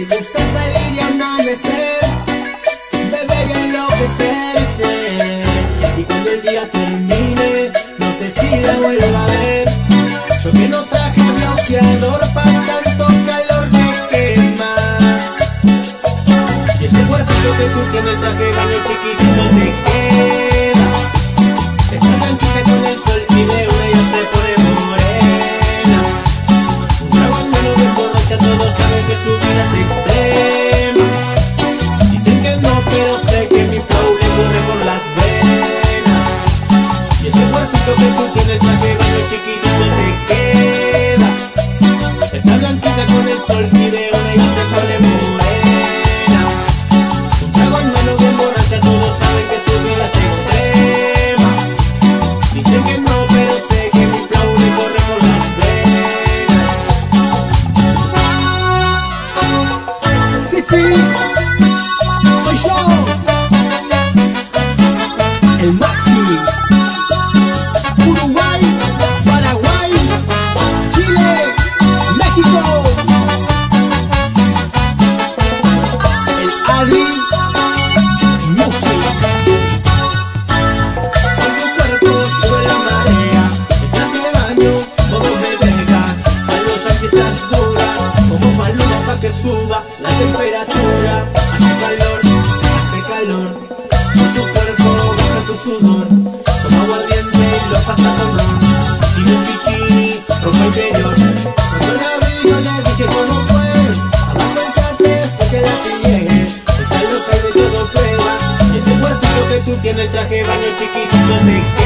gusta salir y amanecer, beber y enloquecerse. Y cuando el día termine, no sé si la vuelva a ver. Yo que no traje bloqueador para tanto calor me quema. Y ese cuerpito que tú tienes, el traje de baño chiquitito te queda. Esa blanquita con el sol y de una ya se pone morena. Un trago al menos me emborracha, todos saben que su vida es extrema. Dicen que no, pero sé que mi flow le corre por las venas. Y ese cuerpito que tú tienes, el traje de baño chiquitito te queda. Esa blanquita con el sol y de una ya se pone morena. Un trago al menos me emborracha, todos saben que su vida es extrema. Dicen que no, pero sé que mi flow le corre por las venas. Sí, sí, soy yo, el Maxi. Uruguay, Paraguay, Chile, México. El Ali Music. Cuerpo sube la marea, el traje de baño todo me deja. A los artistas dura, como paloma pa' que suba la temperatura. Hace calor, con tu cuerpo baja tu sudor. Toma aguardiente y lo pasa con ron. Sin un bikini, ropa interior. Cuando la vi yo le dije cómo fue. Abajo el yate fue que la pillé. Esa loca y de todo prueba. Y ese cuerpito que tú tienes, el traje de baño chiquitito te queda.